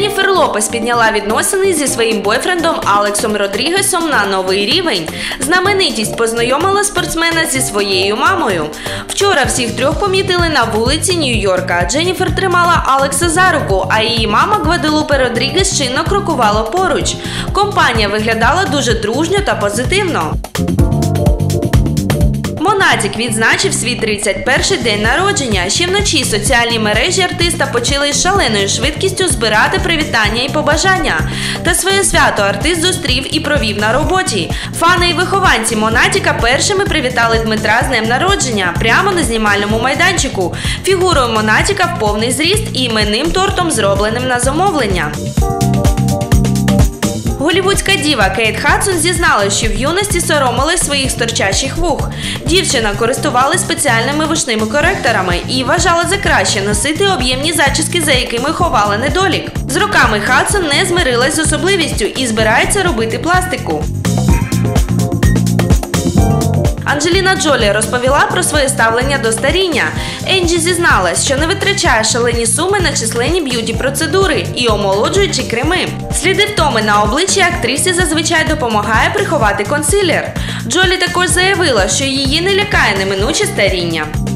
Дженніфер Лопес підняла відносини зі своїм бойфрендом Алексом Родрігесом на новий рівень. Знаменитість познайомила спортсмена зі своєю мамою. Вчора всіх трьох помітили на вулиці Нью-Йорка. Дженніфер тримала Алекса за руку, а її мама Гваделупе Родрігес чинно крокувала поруч. Компанія виглядала дуже дружньо та позитивно. Монатік відзначив свій 31-й день народження. Ще вночі соціальні мережі артиста почали з шаленою швидкістю збирати привітання і побажання. Та своє свято артист зустрів і провів на роботі. Фани і вихованці Монатіка першими привітали Дмитра з днем народження прямо на знімальному майданчику. Фігурою Монатіка в повний зріст і іменним тортом, зробленим на замовлення. Голлівудська діва Кейт Хадсон зізналась, що в юності соромилась своїх сторчащих вух. Дівчина користувалась спеціальними вушними коректорами і вважала за краще носити об'ємні зачіски, за якими ховала недолік. З роками Хадсон не змирилась з особливістю і збирається робити пластику. Анджеліна Джолі розповіла про своє ставлення до старіння. Енджі зізналась, що не витрачає шалені суми на численні б'юті-процедури і омолоджуючі креми. Сліди втоми на обличчі актрисі зазвичай допомагає приховати консилер. Джолі також заявила, що її не лякає неминуче старіння.